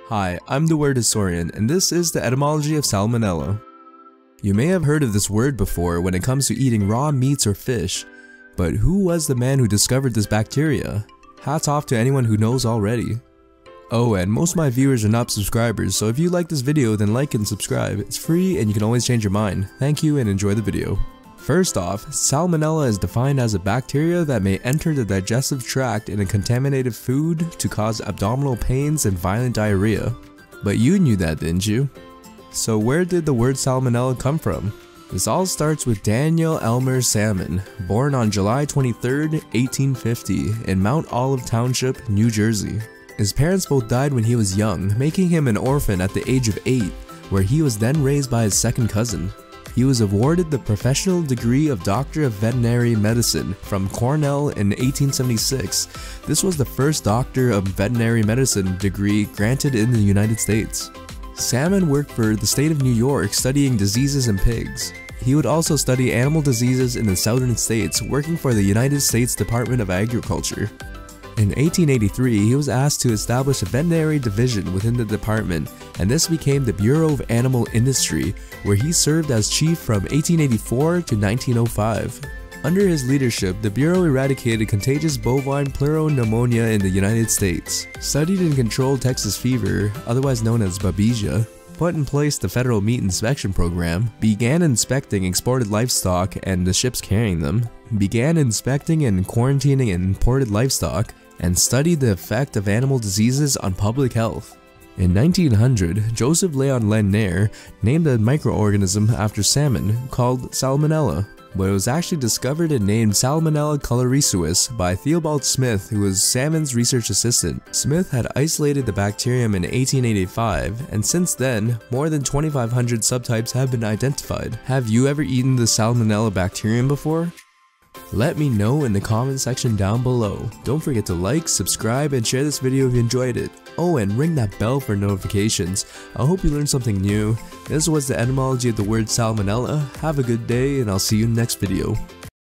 Hi, I'm the WordHistorian, and this is the Etymology of Salmonella. You may have heard of this word before when it comes to eating raw meats or fish, but who was the man who discovered this bacteria? Hats off to anyone who knows already. Oh, and most of my viewers are not subscribers, so if you like this video then like and subscribe. It's free and you can always change your mind. Thank you and enjoy the video. First off, Salmonella is defined as a bacteria that may enter the digestive tract in a contaminated food to cause abdominal pains and violent diarrhea. But you knew that, didn't you? So where did the word Salmonella come from? This all starts with Daniel Elmer Salmon, born on July 23, 1850 in Mount Olive Township, New Jersey. His parents both died when he was young, making him an orphan at the age of 8, where he was then raised by his second cousin. He was awarded the professional degree of Doctor of Veterinary Medicine from Cornell in 1876. This was the first Doctor of Veterinary Medicine degree granted in the United States. Salmon worked for the state of New York studying diseases in pigs. He would also study animal diseases in the southern states, working for the United States Department of Agriculture. In 1883, he was asked to establish a veterinary division within the department, and this became the Bureau of Animal Industry, where he served as chief from 1884 to 1905. Under his leadership, the Bureau eradicated contagious bovine pleuropneumonia in the United States, studied and controlled Texas fever, otherwise known as babesia, put in place the Federal Meat Inspection Program, began inspecting exported livestock and the ships carrying them, began inspecting and quarantining imported livestock, and studied the effect of animal diseases on public health. In 1900, Joseph Léon Lanier named a microorganism after salmon called Salmonella, but it was actually discovered and named Salmonella colorisuus by Theobald Smith, who was Salmon's research assistant. Smith had isolated the bacterium in 1885, and since then, more than 2,500 subtypes have been identified. Have you ever eaten the Salmonella bacterium before? Let me know in the comment section down below. Don't forget to like, subscribe, and share this video if you enjoyed it. Oh, and ring that bell for notifications. I hope you learned something new. This was the etymology of the word Salmonella. Have a good day, and I'll see you in the next video.